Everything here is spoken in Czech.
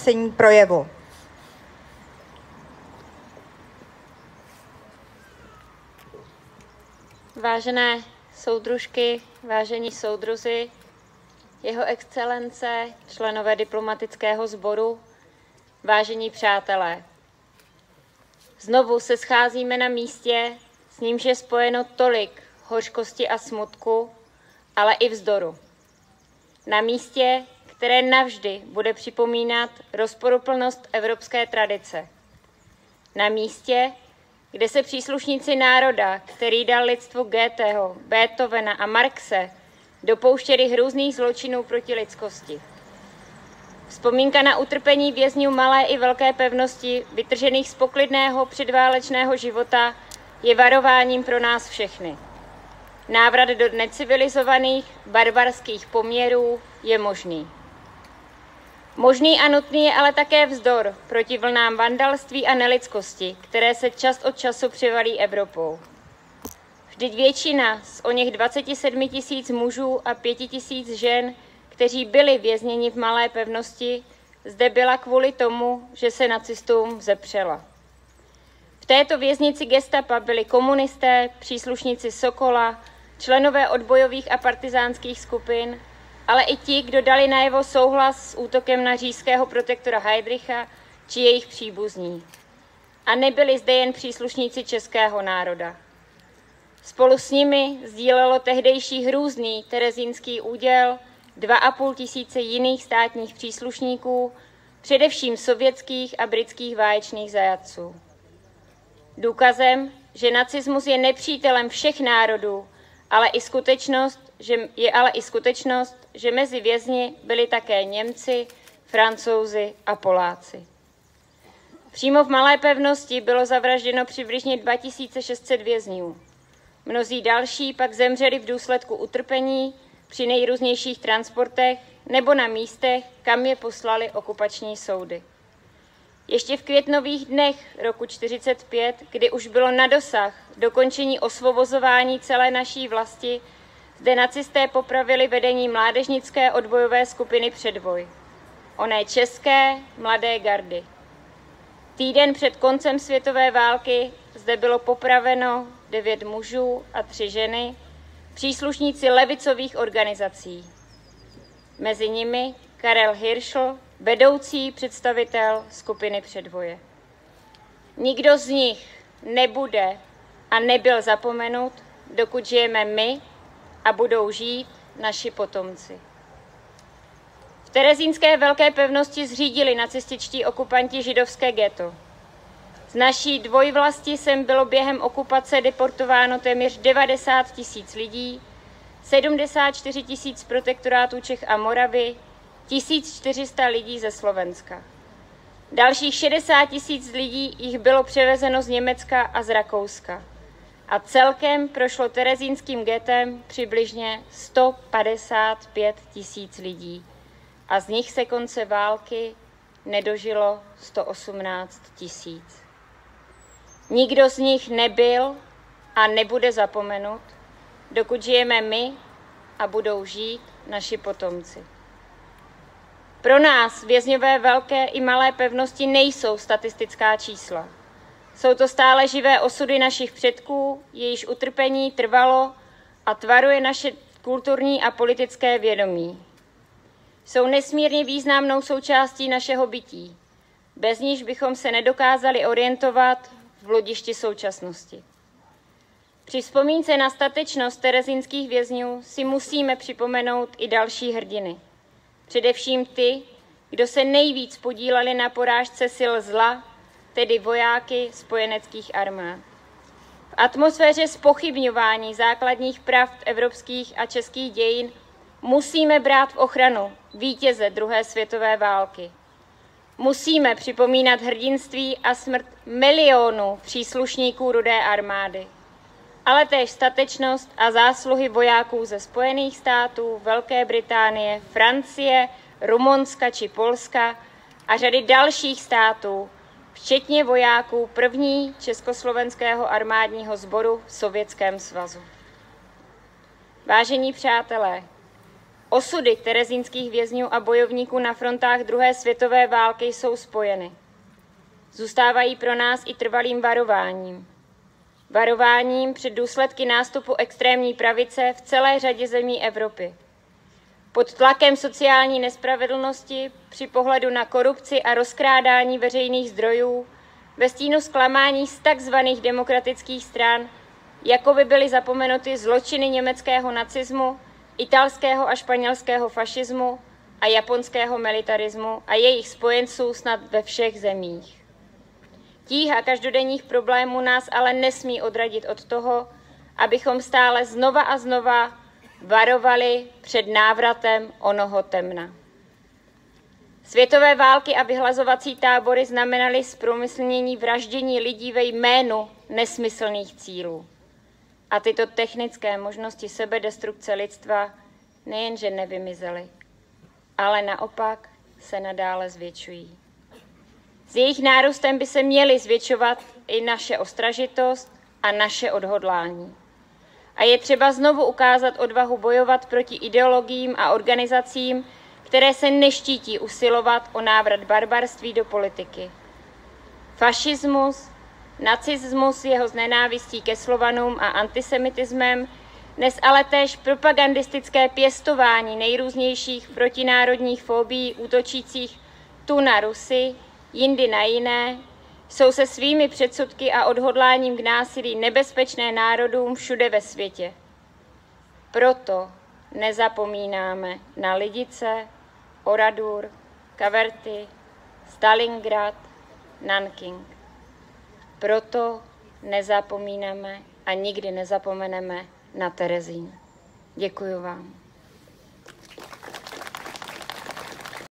přednesení projevu. Vážené soudružky, vážení soudruzi, jeho excelence, členové diplomatického sboru, vážení přátelé. Znovu se scházíme na místě, s nímž je spojeno tolik hořkosti a smutku, ale i vzdoru. Na místě, které navždy bude připomínat rozporuplnost evropské tradice. Na místě, kde se příslušníci národa, který dal lidstvu Goetheho, Beethovena a Marxe, dopouštěli hrůzných zločinů proti lidskosti. Vzpomínka na utrpení vězňů malé i velké pevnosti, vytržených z poklidného předválečného života, je varováním pro nás všechny. Návrat do necivilizovaných, barbarských poměrů je možný. Možný a nutný je ale také vzdor proti vlnám vandalství a nelidskosti, které se čas od času přivalí Evropou. Vždyť většina z oněch 27 000 mužů a 5 000 žen, kteří byli vězněni v malé pevnosti, zde byla kvůli tomu, že se nacistům vzepřela. V této věznici gestapa byli komunisté, příslušníci Sokola, členové odbojových a partizánských skupin, ale i ti, kdo dali najevo souhlas s útokem na říšského protektora Heydricha či jejich příbuzní. A nebyli zde jen příslušníci českého národa. Spolu s nimi sdílelo tehdejší hrůzný terezínský úděl 2 500 jiných státních příslušníků, především sovětských a britských válečných zajatců. Důkazem, že nacismus je nepřítelem všech národů, ale i skutečnost, že mezi vězni byli také Němci, Francouzi a Poláci. Přímo v malé pevnosti bylo zavražděno přibližně 2600 vězňů. Mnozí další pak zemřeli v důsledku utrpení při nejrůznějších transportech nebo na místech, kam je poslali okupační soudy. Ještě v květnových dnech roku 1945, kdy už bylo na dosah dokončení osvobozování celé naší vlasti, zde nacisté popravili vedení mládežnické odbojové skupiny Předvoj, oné české mladé gardy. Týden před koncem světové války zde bylo popraveno 9 mužů a 3 ženy, příslušníci levicových organizací. Mezi nimi Karel Hirschl, vedoucí představitel skupiny Předvoje. Nikdo z nich nebude a nebyl zapomenut, dokud žijeme my a budou žít naši potomci. V terezínské velké pevnosti zřídili nacističtí okupanti židovské ghetto. Z naší dvojvlasti sem bylo během okupace deportováno téměř 90 000 lidí, 74 000 z protektorátů Čech a Moravy, 1400 lidí ze Slovenska. Dalších 60 000 lidí jich bylo převezeno z Německa a z Rakouska. A celkem prošlo terezínským ghettem přibližně 155 000 lidí. A z nich se konce války nedožilo 118 000. Nikdo z nich nebyl a nebude zapomenut, dokud žijeme my a budou žít naši potomci. Pro nás vězňové velké i malé pevnosti nejsou statistická čísla. Jsou to stále živé osudy našich předků, jejichž utrpení trvalo a tvaruje naše kulturní a politické vědomí. Jsou nesmírně významnou součástí našeho bytí. Bez níž bychom se nedokázali orientovat v bludišti současnosti. Při vzpomínce na statečnost terezínských vězňů si musíme připomenout i další hrdiny. Především ty, kdo se nejvíc podíleli na porážce sil zla, tedy vojáky spojeneckých armád. V atmosféře zpochybňování základních pravd evropských a českých dějin musíme brát v ochranu vítěze druhé světové války. Musíme připomínat hrdinství a smrt milionů příslušníků Rudé armády, ale též statečnost a zásluhy vojáků ze Spojených států, Velké Británie, Francie, Rumunska či Polska a řady dalších států, včetně vojáků první československého armádního sboru v Sovětském svazu. Vážení přátelé, Osudy terezínských vězňů a bojovníků na frontách druhé světové války jsou spojeny. Zůstávají pro nás i trvalým varováním. Varováním před důsledky nástupu extrémní pravice v celé řadě zemí Evropy. Pod tlakem sociální nespravedlnosti, při pohledu na korupci a rozkrádání veřejných zdrojů, ve stínu zklamání z takzvaných demokratických stran, jako by byly zapomenuty zločiny německého nacismu, italského a španělského fašismu a japonského militarismu a jejich spojenců snad ve všech zemích. Tíha každodenních problémů nás ale nesmí odradit od toho, abychom stále znova a znova varovali před návratem onoho temna. Světové války a vyhlazovací tábory znamenaly zprůmyslnění vraždění lidí ve jménu nesmyslných cílů. A tyto technické možnosti sebedestrukce lidstva nejenže nevymizely, ale naopak se nadále zvětšují. S jejich nárůstem by se měly zvětšovat i naše ostražitost a naše odhodlání. A je třeba znovu ukázat odvahu bojovat proti ideologiím a organizacím, které se neštítí usilovat o návrat barbarství do politiky. Fašismus, nacismus jeho z nenávistí ke Slovanům a antisemitismem, dnes ale též propagandistické pěstování nejrůznějších protinárodních fobií útočících tu na Rusy, jindy na jiné, jsou se svými předsudky a odhodláním k násilí nebezpečné národům všude ve světě. Proto nezapomínáme na Lidice, Oradour, Kaverty, Stalingrad, Nanking. Proto nezapomínáme a nikdy nezapomeneme na Terezín. Děkuji vám.